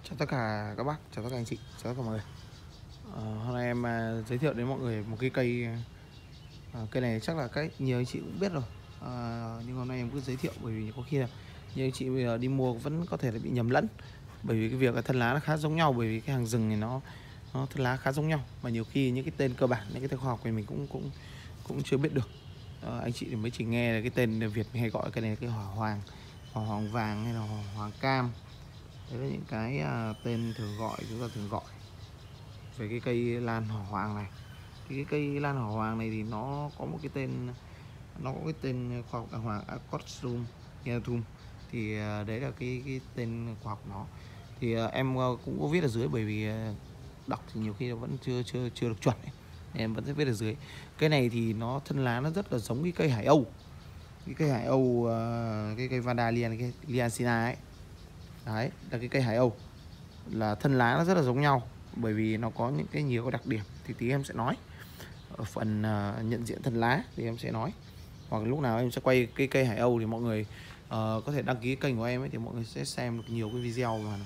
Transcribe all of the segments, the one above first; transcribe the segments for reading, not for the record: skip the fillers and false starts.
Chào tất cả các bác, chào tất cả anh chị, chào tất cả mọi người. Hôm nay em giới thiệu đến mọi người một cái cây. Cây này chắc là nhiều anh chị cũng biết rồi. Nhưng hôm nay em cứ giới thiệu bởi vì có khi là nhiều anh chị bây giờ đi mua vẫn có thể là bị nhầm lẫn. Bởi vì cái việc là thân lá nó khá giống nhau, bởi vì cái hàng rừng này nó thân lá khá giống nhau, mà nhiều khi những cái tên cơ bản, những cái tên khoa học này mình cũng chưa biết được. Anh chị thì mới chỉ nghe là cái tên Việt mình hay gọi cái này là cái hỏa hoàng vàng hay là hỏa hoàng cam. Đấy là những cái tên thường gọi, chúng ta thường gọi về cái cây lan hỏa hoàng này. Thì cái cây lan hỏa hoàng này thì nó có một cái tên, nó có cái tên khoa học đàng hoàng, Acrostium Giganteum. Thì đấy là cái tên khoa học nó. Thì em cũng có viết ở dưới, bởi vì đọc thì nhiều khi nó vẫn chưa được chuẩn ấy. Em vẫn sẽ viết ở dưới. Cây này thì nó thân lá nó rất là giống cái cây hải âu. Cái cây hải âu, cái cây Vanda liancina ấy. Đấy là cái cây hải âu, là thân lá nó rất là giống nhau, bởi vì nó có những cái nhiều cái đặc điểm thì tí em sẽ nói ở phần nhận diện thân lá thì em sẽ nói, hoặc lúc nào em sẽ quay cái cây hải âu thì mọi người có thể đăng ký kênh của em ấy, thì mọi người sẽ xem được nhiều cái video mà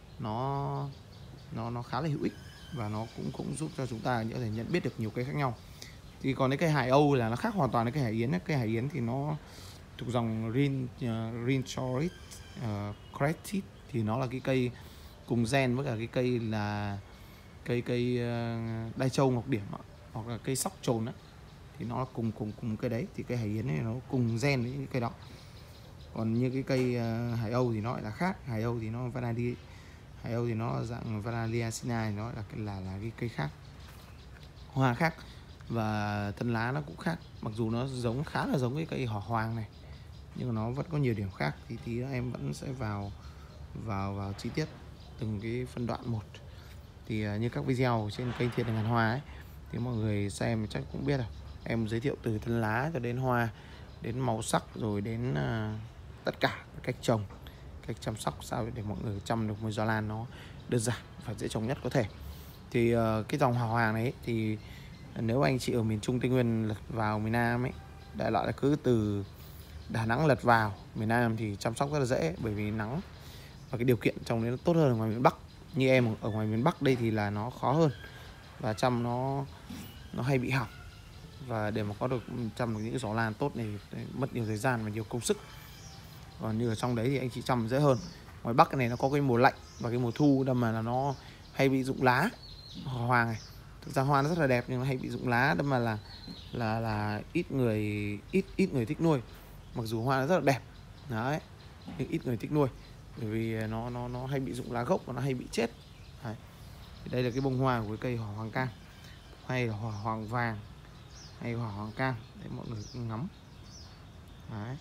nó khá là hữu ích, và nó cũng giúp cho chúng ta có thể nhận biết được nhiều cây khác nhau. Thì còn cái cây hải âu là nó khác hoàn toàn với cây hải yến ấy. Cây hải yến thì nó thuộc dòng Rhinchoris cretis, thì nó là cái cây cùng gen với cả cái cây là cây đai châu ngọc điểm ạ, hoặc là cây sóc trồn á, thì nó là cùng cây đấy. Thì cây hải yến này nó cùng gen với cái cây đó. Còn như cái cây hải âu thì nó lại là khác. Hải âu thì nó dạng Vanadiacina, thì nó là cái cây khác, hoa khác, và thân lá nó cũng khác. Mặc dù nó khá là giống cái cây hỏa hoàng này, nhưng mà nó vẫn có nhiều điểm khác. Thì tí nữa em vẫn sẽ vào chi tiết từng cái phân đoạn một. Thì như các video trên kênh Thiên Đường Ngàn Hoa ấy, thì mọi người xem chắc cũng biết rồi, em giới thiệu từ thân lá cho đến hoa, đến màu sắc, rồi đến tất cả cách trồng, cách chăm sóc sao để mọi người chăm được một giò lan nó đơn giản và dễ trồng nhất có thể. Thì cái dòng hỏa hoàng này ấy, thì nếu anh chị ở miền Trung Tây Nguyên lật vào miền Nam ấy, đại loại là cứ từ Đà Nẵng lật vào miền Nam thì chăm sóc rất là dễ, bởi vì nắng và cái điều kiện trồng đấy nó tốt hơn ở ngoài miền Bắc. Như em ở ngoài miền Bắc đây thì là nó khó hơn, và chăm nó hay bị hỏng, và để mà có được chăm được những giỏ lan tốt này mất nhiều thời gian và nhiều công sức. Còn như ở trong đấy thì anh chị chăm dễ hơn. Ngoài Bắc cái này nó có cái mùa lạnh và cái mùa thu, đâm mà là nó hay bị rụng lá. Hỏa hoàng này thực ra hoa nó rất là đẹp nhưng nó hay bị rụng lá, đâm mà là ít người thích nuôi, mặc dù hoa nó rất là đẹp đấy, nhưng ít người thích nuôi, bởi vì nó hay bị rụng lá gốc và nó hay bị chết đấy. Thì đây là cái bông hoa của cái cây hỏa hoàng cam, hay là hỏa hoàng vàng, hay hỏa hoàng cam để mọi người cùng ngắm đấy.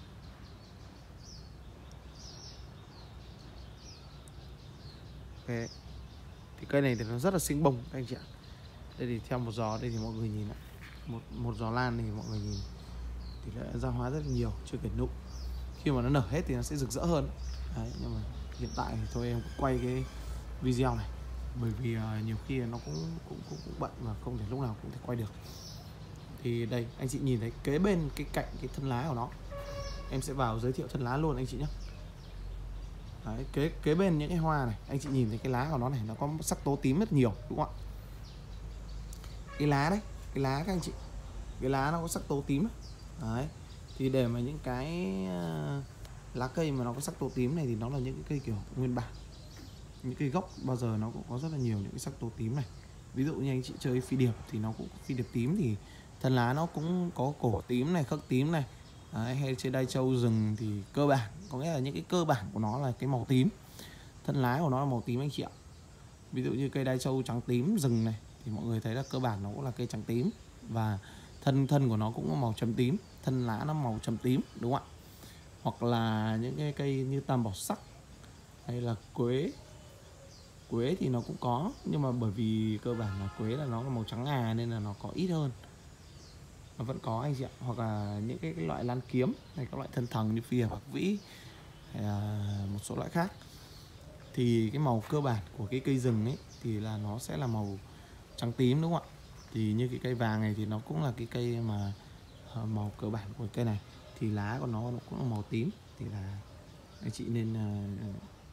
Okay. Thì cây này thì nó rất là sinh bông các anh chị ạ. Đây thì theo một giò đây thì mọi người nhìn ạ, một giò lan thì mọi người nhìn thì đã ra hoa rất là nhiều, chưa kể nụ. Khi mà nó nở hết thì nó sẽ rực rỡ hơn đấy. Nhưng mà hiện tại thì thôi em quay cái video này, bởi vì nhiều khi nó cũng bận và không thể lúc nào cũng thể quay được. Thì đây anh chị nhìn thấy kế bên cái cạnh cái thân lá của nó, em sẽ vào giới thiệu thân lá luôn anh chị nhé. Đấy, kế bên những cái hoa này anh chị nhìn thấy cái lá của nó này, nó có sắc tố tím rất nhiều đúng không ạ? Cái lá đấy, cái lá các anh chị, cái lá nó có sắc tố tím đấy. Thì để mà những cái lá cây mà nó có sắc tố tím này thì nó là những cái cây kiểu nguyên bản. Những cây gốc bao giờ nó cũng có rất là nhiều những cái sắc tố tím này. Ví dụ như anh chị chơi phi điệp thì nó cũng phi điệp tím thì thân lá nó cũng có cổ tím này, khắc tím này. Đấy, hay trên đai châu rừng thì cơ bản, có nghĩa là những cái cơ bản của nó là cái màu tím. Thân lá của nó là màu tím anh chị ạ. Ví dụ như cây đai châu trắng tím rừng này thì mọi người thấy là cơ bản nó cũng là cây trắng tím, và thân của nó cũng có màu chấm tím, thân lá nó màu chấm tím đúng không ạ? Hoặc là những cái cây như tam bảo sắc hay là quế thì nó cũng có, nhưng mà bởi vì cơ bản là quế là nó là màu trắng ngà nên là nó có ít hơn, nó vẫn có anh chị ạ. Hoặc là những cái loại lan kiếm hay các loại thân thần như phi điệp hoặc vĩ hay là một số loại khác, thì cái màu cơ bản của cái cây rừng ấy thì là nó sẽ là màu trắng tím đúng không ạ? Thì như cái cây vàng này thì nó cũng là cái cây mà màu cơ bản của cây này, thì lá của nó cũng là màu tím, thì là anh chị nên lưu ý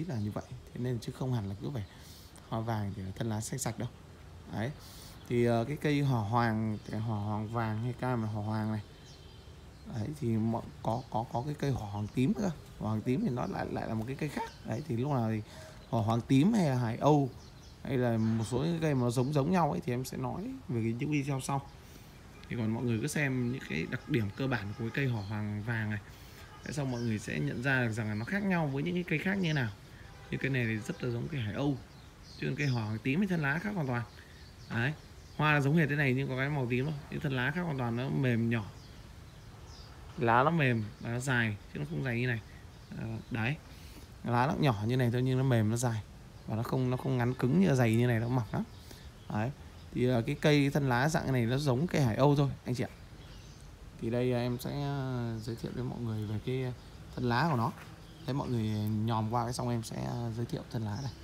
là như vậy. Thế nên chứ không hẳn là cứ phải hoa vàng thì thân lá xanh sạch đâu. Đấy. Thì cái cây hỏa hoàng vàng hay cam là hỏa hoàng này. Đấy thì có cái cây hỏa hoàng tím nữa. Hỏa hoàng tím thì nó lại là một cái cây khác. Đấy thì lúc nào thì hỏa hoàng tím hay là hải âu hay là một số những cây mà nó giống nhau ấy thì em sẽ nói về những video sau. Thì còn mọi người cứ xem những cái đặc điểm cơ bản của cái cây hỏa hoàng vàng này, tại sao mọi người sẽ nhận ra được rằng là nó khác nhau với những cái cây khác như thế nào. Như cây này thì rất là giống cây hải âu, chứ cây hỏa hoàng tím với thân lá khác hoàn toàn. Đấy, hoa là giống hệt thế này nhưng có cái màu tím thôi, những thân lá khác hoàn toàn, nó mềm nhỏ, lá nó mềm và nó dài chứ nó không dài như này. Đấy, lá nó nhỏ như này thôi nhưng nó mềm, nó dài và nó không ngắn cứng như dày như này, nó mỏng lắm. Đấy, thì cái cây thân lá dạng này nó giống cây hải âu thôi anh chị ạ. Thì đây em sẽ giới thiệu với mọi người về cái thân lá của nó. Thế mọi người nhòm qua cái xong em sẽ giới thiệu thân lá này.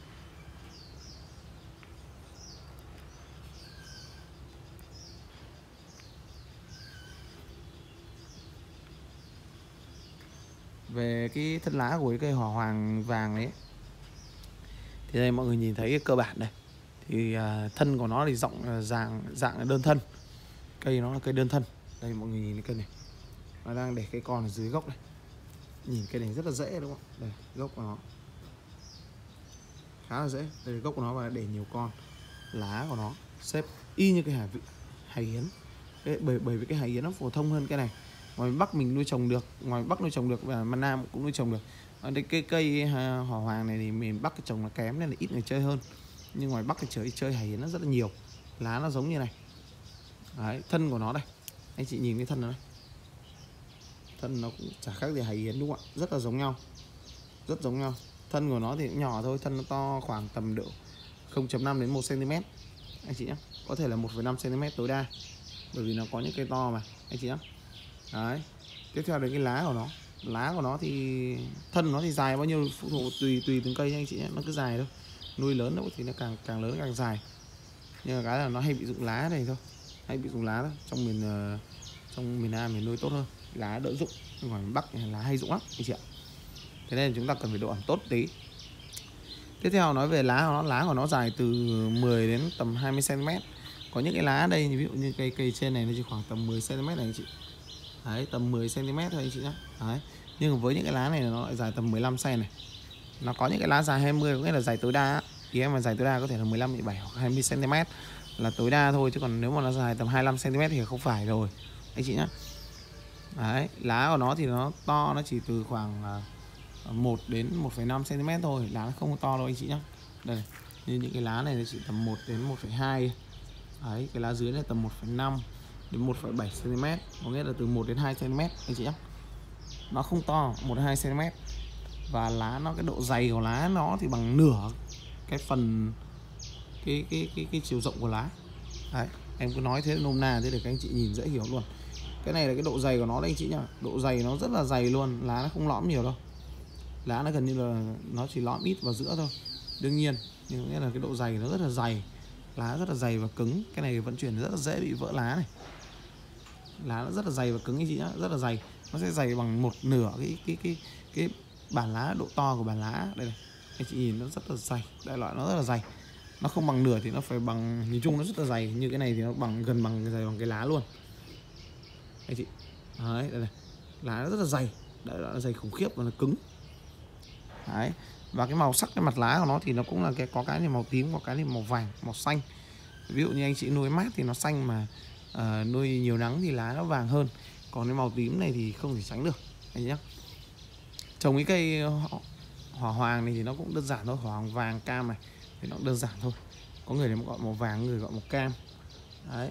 Về cái thân lá của cái cây hỏa hoàng vàng đấy, thì đây mọi người nhìn thấy cái cơ bản đây. Thì thân của nó thì dạng đơn thân. Cây nó là cây đơn thân. Đây mọi người nhìn cái cây này, nó đang để cây con ở dưới gốc này. Nhìn cây này rất là dễ đúng không? Đây gốc của nó khá là dễ. Đây là gốc của nó và để nhiều con. Lá của nó xếp y như cái hải yến. Bởi vì cái hải yến nó phổ thông hơn cái này. Ngoài Bắc mình nuôi trồng được, và miền Nam cũng nuôi trồng được. Cái cây hỏa hoàng này thì miền Bắc cái trồng nó kém nên là ít người chơi hơn. Nhưng ngoài Bắc thì chơi hải yến nó rất là nhiều. Lá nó giống như này. Đấy, thân của nó đây. Anh chị nhìn cái thân nó đây. Thân nó cũng chả khác gì hải yến đúng không ạ? Rất là giống nhau. Rất giống nhau. Thân của nó thì cũng nhỏ thôi, thân nó to khoảng tầm độ 0,5 đến 1 cm. Anh chị nhé. Có thể là 1,5 cm tối đa. Bởi vì nó có những cây to mà anh chị nhé. Đấy. Tiếp theo đến cái lá của nó. Lá của nó thì thân nó thì dài bao nhiêu phụ thuộc tùy từng cây nha anh chị nhé. Nó cứ dài thôi. Nuôi lớn đâu thì nó càng lớn càng dài. Nhưng mà cái là nó hay bị rụng lá này thôi. Hay bị rụng lá thôi. Trong miền Nam thì nuôi tốt hơn. Lá đỡ rụng. Ngoài miền Bắc thì lá hay rụng lắm anh chị ạ. Thế nên chúng ta cần phải độ ẩm tốt tí. Tiếp theo nói về lá của nó dài từ 10 đến tầm 20 cm. Có những cái lá đây ví dụ như cây trên này nó chỉ khoảng tầm 10 cm này anh chị. Đấy, tầm 10 cm thôi anh chị nhé. Đấy. Nhưng mà với những cái lá này nó lại dài tầm 15 cm này. Nó có những cái lá dài 20 có nghĩa là dài tối đa. Ý em mà dài tối đa có thể là 15, 17 hoặc 20 cm là tối đa thôi, chứ còn nếu mà nó dài tầm 25 cm thì không phải rồi anh chị nhé. Đấy, lá của nó thì nó to, nó chỉ từ khoảng 1 đến 1,5 cm thôi, lá nó không to đâu anh chị nhé. Đây, như những cái lá này nó chỉ tầm 1 đến 1,2. Đấy, cái lá dưới này tầm 1,5 đến 1,7 cm, có nghĩa là từ 1 đến 2 cm anh chị nhé. Nó không to, 1 đến 2 cm. Và lá nó, cái độ dày của lá nó thì bằng nửa cái phần cái chiều rộng của lá. Đấy, em cứ nói thế nôm na thế để các anh chị nhìn dễ hiểu luôn. Cái này là cái độ dày của nó đấy anh chị nhá. Độ dày nó rất là dày luôn, lá nó không lõm nhiều đâu. Lá nó gần như là nó chỉ lõm ít vào giữa thôi. Đương nhiên, nhưng nghĩa là cái độ dày nó rất là dày. Lá rất là dày và cứng. Cái này vận chuyển rất là dễ bị vỡ lá này. Lá nó rất là dày và cứng anh chị nhá, rất là dày. Nó sẽ dày bằng một nửa cái bản lá, độ to của bản lá. Đây này, anh chị nhìn nó rất là dày. Đại loại nó rất là dày. Nó không bằng nửa thì nó phải bằng, nhìn chung nó rất là dày. Như cái này thì nó gần bằng dày bằng cái lá luôn anh chị. Đấy, đây này. Lá nó rất là dày. Đại loại nó dày khủng khiếp và nó cứng. Đấy. Và cái màu sắc cái mặt lá của nó thì nó cũng là có cái thì màu tím, có cái thì màu vàng, màu xanh. Ví dụ như anh chị nuôi mát thì nó xanh, mà nuôi nhiều nắng thì lá nó vàng hơn. Còn cái màu tím này thì không thể tránh được anh nhé. Trồng cái cây hỏa hoàng này thì nó cũng đơn giản thôi. Hỏa hoàng vàng cam này thì nó cũng đơn giản thôi. Có người thì gọi màu vàng, người gọi màu cam. Đấy.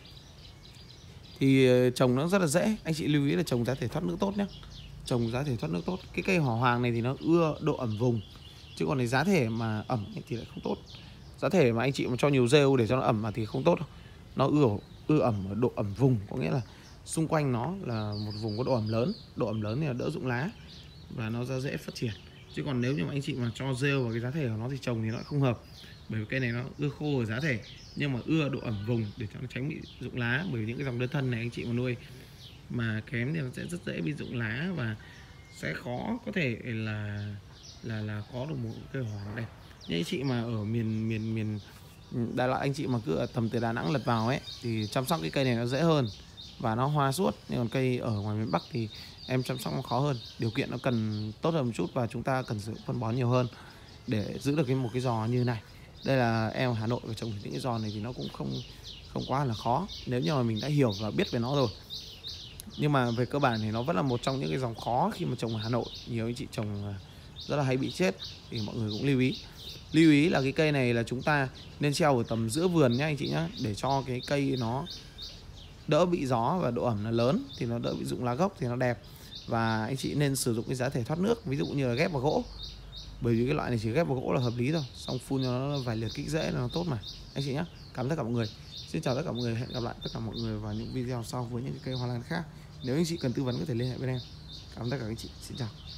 Thì trồng nó rất là dễ. Anh chị lưu ý là trồng giá thể thoát nước tốt nhé. Trồng giá thể thoát nước tốt. Cái cây hỏa hoàng này thì nó ưa độ ẩm vùng, chứ còn cái giá thể mà ẩm thì lại không tốt. Giá thể mà anh chị mà cho nhiều rêu để cho nó ẩm mà thì không tốt đâu. Nó ưa ẩm ở độ ẩm vùng, có nghĩa là xung quanh nó là một vùng có độ ẩm lớn. Độ ẩm lớn thì là đỡ rụng lá và nó ra dễ phát triển. Chứ còn nếu như mà anh chị mà cho rêu vào cái giá thể của nó thì trồng thì nó không hợp. Bởi vì cây này nó ưa khô ở giá thể, nhưng mà ưa độ ẩm vùng để cho nó tránh bị rụng lá. Bởi vì những cái dòng đơn thân này anh chị mà nuôi mà kém thì nó sẽ rất dễ bị rụng lá và sẽ khó có thể là là có được một cây hoa đẹp. Những anh chị mà ở miền Đà Lạt, anh chị mà cứ ở tầm từ Đà Nẵng lật vào ấy thì chăm sóc cái cây này nó dễ hơn và nó hoa suốt. Nhưng còn cây ở ngoài miền Bắc thì em chăm sóc nó khó hơn, điều kiện nó cần tốt hơn một chút và chúng ta cần sử dụng phân bón nhiều hơn để giữ được một cái giò như này. Đây là em ở Hà Nội và trồng những cái giò này thì nó cũng không quá là khó nếu như mà mình đã hiểu và biết về nó rồi. Nhưng mà về cơ bản thì nó vẫn là một trong những cái dòng khó khi mà trồng ở Hà Nội. Nhiều anh chị trồng rất là hay bị chết thì mọi người cũng lưu ý. Lưu ý là cái cây này là chúng ta nên treo ở tầm giữa vườn nhá anh chị nhá, để cho cái cây nó đỡ bị gió và độ ẩm là lớn thì nó đỡ bị rụng lá gốc thì nó đẹp. Và anh chị nên sử dụng cái giá thể thoát nước, ví dụ như là ghép vào gỗ, bởi vì cái loại này chỉ ghép vào gỗ là hợp lý thôi, xong phun cho nó vài lượt kích rễ là nó tốt mà anh chị nhé. Cảm ơn tất cả mọi người, xin chào tất cả mọi người, hẹn gặp lại tất cả mọi người vào những video sau với những cây hoa lan khác. Nếu anh chị cần tư vấn có thể liên hệ với em. Cảm ơn tất cả các anh chị, xin chào.